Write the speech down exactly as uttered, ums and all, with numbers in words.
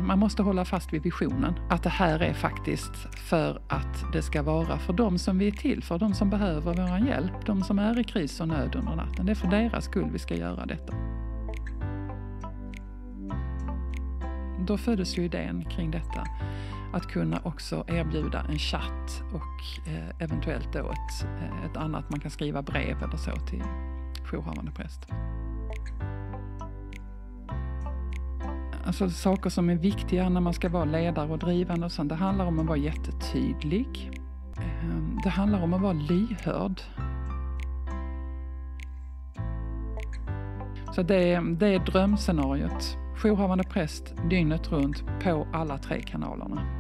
man måste hålla fast vid visionen. Att det här är faktiskt för att det ska vara för dem som vi är till, för de som behöver vår hjälp, de som är i kris och nöd under natten. Det är för deras skull vi ska göra detta. Då föddes ju idén kring detta. Att kunna också erbjuda en chatt och eh, eventuellt då ett, ett annat, man kan skriva brev eller så till jourhavande präst. Alltså saker som är viktiga när man ska vara ledare och drivande och sånt. Det handlar om att vara jättetydlig. Det handlar om att vara lyhörd. Så det, det är drömscenariot. Jourhavande präst dygnet runt på alla tre kanalerna.